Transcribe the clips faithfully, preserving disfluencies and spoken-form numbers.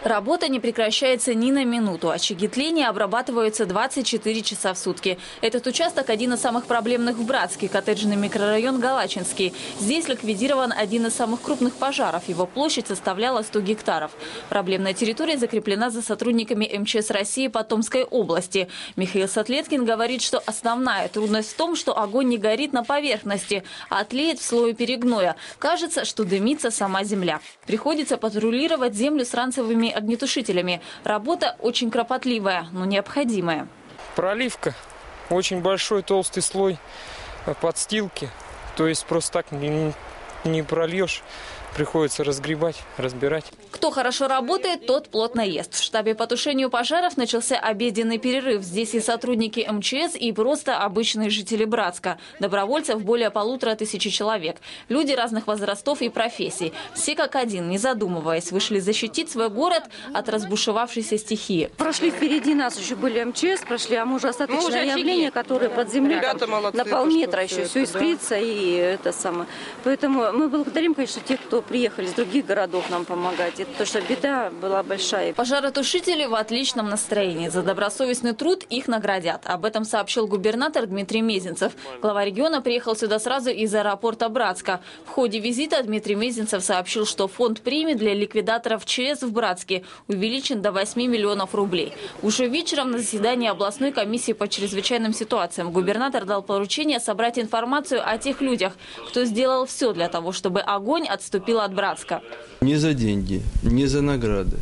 Работа не прекращается ни на минуту. Очаги тления обрабатываются двадцать четыре часа в сутки. Этот участок один из самых проблемных в Братске, коттеджный микрорайон Галачинский. Здесь ликвидирован один из самых крупных пожаров. Его площадь составляла сто гектаров. Проблемная территория закреплена за сотрудниками эм че эс России по Томской области. Михаил Сатлеткин говорит, что основная трудность в том, что огонь не горит на поверхности, а тлеет в слое перегноя. Кажется, что дымится сама земля. Приходится патрулировать землю с ранцевыми огнетушителями. Работа очень кропотливая, но необходимая. Проливка. Очень большой толстый слой подстилки. То есть просто так не, не прольешь. Приходится разгребать, разбирать. Кто хорошо работает, тот плотно ест. В штабе по тушению пожаров начался обеденный перерыв. Здесь и сотрудники эм че эс, и просто обычные жители Братска. Добровольцев более полутора тысячи человек. Люди разных возрастов и профессий. Все как один, не задумываясь, вышли защитить свой город от разбушевавшейся стихии. Прошли впереди нас, еще были эм че эс, прошли, а мы уже остаточное явление, которое под землей на полметра еще все искрится. И это самое. Поэтому мы благодарим, конечно, тех, кто приехали из других городов нам помогать. Это то, что беда была большая. Пожаротушители в отличном настроении. За добросовестный труд их наградят. Об этом сообщил губернатор Дмитрий Мезенцев. Глава региона приехал сюда сразу из аэропорта Братска. В ходе визита Дмитрий Мезенцев сообщил, что фонд премий для ликвидаторов че эс в Братске увеличен до восьми миллионов рублей. Уже вечером на заседании областной комиссии по чрезвычайным ситуациям губернатор дал поручение собрать информацию о тех людях, кто сделал все для того, чтобы огонь отступил от Братска. Не за деньги, не за награды.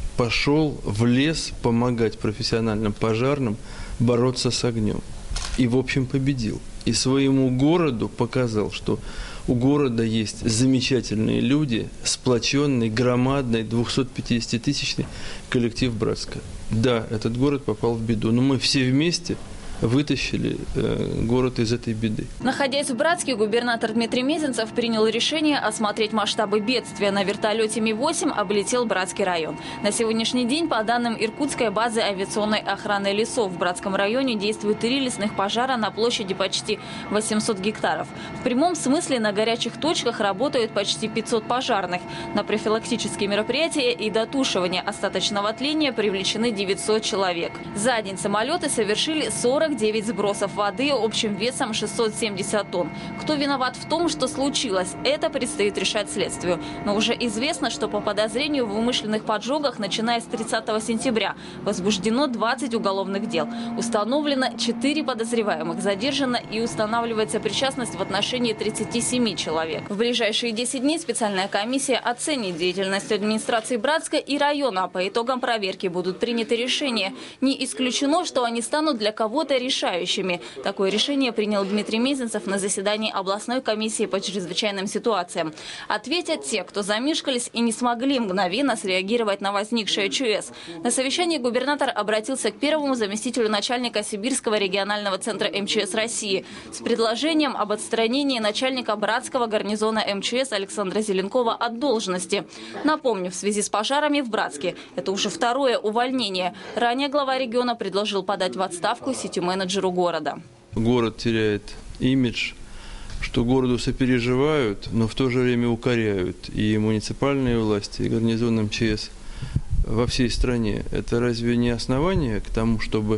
Пошел в лес помогать профессиональным пожарным бороться с огнем. И, в общем, победил. И своему городу показал, что у города есть замечательные люди, сплоченный, громадный, двухсотпятидесятитысячный коллектив Братска. Да, этот город попал в беду, но мы все вместе вытащили э, город из этой беды. Находясь в Братске, губернатор Дмитрий Мезенцев принял решение осмотреть масштабы бедствия. На вертолете Ми восемь облетел Братский район. На сегодняшний день, по данным Иркутской базы авиационной охраны лесов, в Братском районе действуют три лесных пожара на площади почти восемьсот гектаров. В прямом смысле на горячих точках работают почти пятьсот пожарных. На профилактические мероприятия и дотушивание остаточного тления привлечены девятьсот человек. За день самолеты совершили сорок девять сбросов воды общим весом шестьсот семьдесят тонн. Кто виноват в том, что случилось, это предстоит решать следствию. Но уже известно, что по подозрению в умышленных поджогах, начиная с тридцатого сентября, возбуждено двадцать уголовных дел. Установлено четыре подозреваемых, задержано и устанавливается причастность в отношении тридцати семи человек. В ближайшие десять дней специальная комиссия оценит деятельность администрации Братска и района. По итогам проверки будут приняты решения. Не исключено, что они станут для кого-то решающими. Такое решение принял Дмитрий Мезенцев на заседании областной комиссии по чрезвычайным ситуациям. Ответят те, кто замешкались и не смогли мгновенно среагировать на возникшее че эс. На совещании губернатор обратился к первому заместителю начальника Сибирского регионального центра эм че эс России с предложением об отстранении начальника Братского гарнизона эм че эс Александра Зеленкова от должности. Напомню, в связи с пожарами в Братске это уже второе увольнение. Ранее глава региона предложил подать в отставку сетевой менеджеру города. Город теряет имидж, что городу сопереживают, но в то же время укоряют и муниципальные власти, и гарнизон эм че эс во всей стране. Это разве не основание к тому, чтобы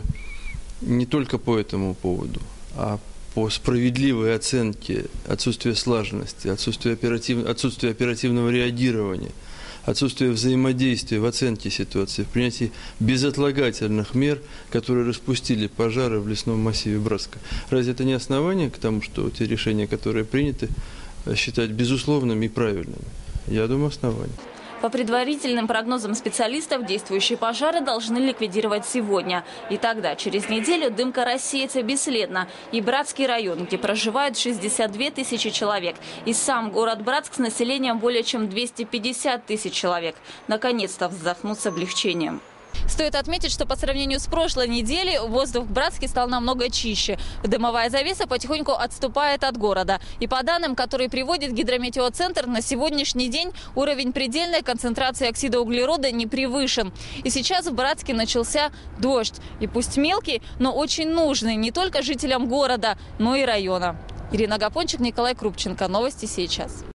не только по этому поводу, а по справедливой оценке отсутствия слаженности, отсутствия, оператив... отсутствия оперативного реагирования, отсутствие взаимодействия в оценке ситуации, в принятии безотлагательных мер, которые распустили пожары в лесном массиве Братска. Разве это не основание к тому, что те решения, которые приняты, считать безусловными и правильными? Я думаю, основание. По предварительным прогнозам специалистов, действующие пожары должны ликвидировать сегодня. И тогда, через неделю, дымка рассеется бесследно. И Братский район, где проживают шестьдесят две тысячи человек. И сам город Братск с населением более чем двести пятьдесят тысяч человек. Наконец-то вздохнут с облегчением. Стоит отметить, что по сравнению с прошлой неделей воздух в Братске стал намного чище. Дымовая завеса потихоньку отступает от города. И по данным, которые приводит Гидрометеоцентр, на сегодняшний день уровень предельной концентрации оксида углерода не превышен. И сейчас в Братске начался дождь. И пусть мелкий, но очень нужный не только жителям города, но и района. Ирина Гапончик, Николай Крупченко. Новости сейчас.